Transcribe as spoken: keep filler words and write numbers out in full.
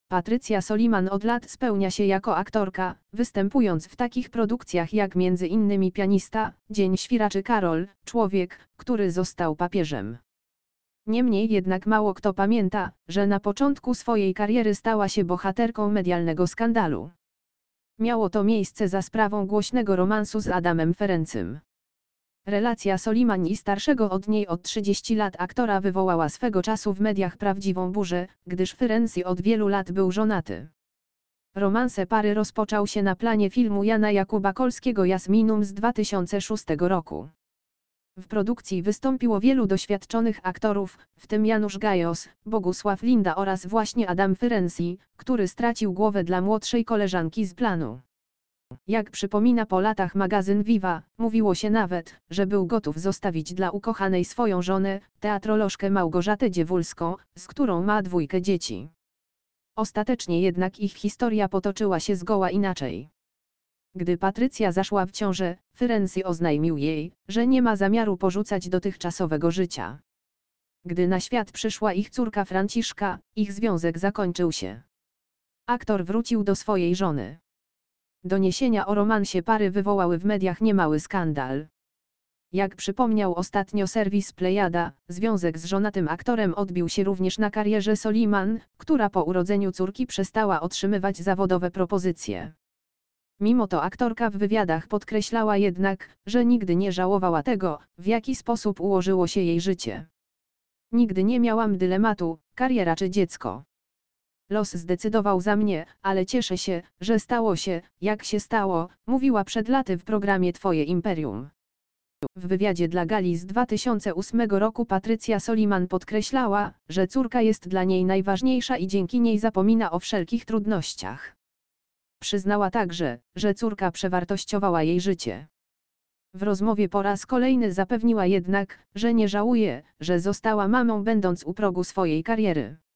Patrycja Soliman od lat spełnia się jako aktorka, występując w takich produkcjach jak między innymi Pianista, Dzień Świra czy Karol, człowiek, który został papieżem. Niemniej jednak mało kto pamięta, że na początku swojej kariery stała się bohaterką medialnego skandalu. Miało to miejsce za sprawą głośnego romansu z Adamem Ferencym. Relacja Soliman i starszego od niej o trzydzieści lat aktora wywołała swego czasu w mediach prawdziwą burzę, gdyż Ferency od wielu lat był żonaty. Romanse pary rozpoczął się na planie filmu Jana Jakuba Kolskiego Jasminum z dwa tysiące szóstego roku. W produkcji wystąpiło wielu doświadczonych aktorów, w tym Janusz Gajos, Bogusław Linda oraz właśnie Adam Ferency, który stracił głowę dla młodszej koleżanki z planu. Jak przypomina po latach magazyn Viva, mówiło się nawet, że był gotów zostawić dla ukochanej swoją żonę, teatrolożkę Małgorzatę Dziewulską, z którą ma dwójkę dzieci. Ostatecznie jednak ich historia potoczyła się zgoła inaczej. Gdy Patrycja zaszła w ciążę, Ferency oznajmił jej, że nie ma zamiaru porzucać dotychczasowego życia. Gdy na świat przyszła ich córka Franciszka, ich związek zakończył się. Aktor wrócił do swojej żony. Doniesienia o romansie pary wywołały w mediach niemały skandal. Jak przypomniał ostatnio serwis Plejada, związek z żonatym aktorem odbił się również na karierze Soliman, która po urodzeniu córki przestała otrzymywać zawodowe propozycje. Mimo to aktorka w wywiadach podkreślała jednak, że nigdy nie żałowała tego, w jaki sposób ułożyło się jej życie. Nigdy nie miałam dylematu, kariera czy dziecko. Los zdecydował za mnie, ale cieszę się, że stało się, jak się stało, mówiła przed laty w programie Twoje Imperium. W wywiadzie dla Gali z dwa tysiące ósmego roku Patrycja Soliman podkreślała, że córka jest dla niej najważniejsza i dzięki niej zapomina o wszelkich trudnościach. Przyznała także, że córka przewartościowała jej życie. W rozmowie po raz kolejny zapewniła jednak, że nie żałuje, że została mamą będąc u progu swojej kariery.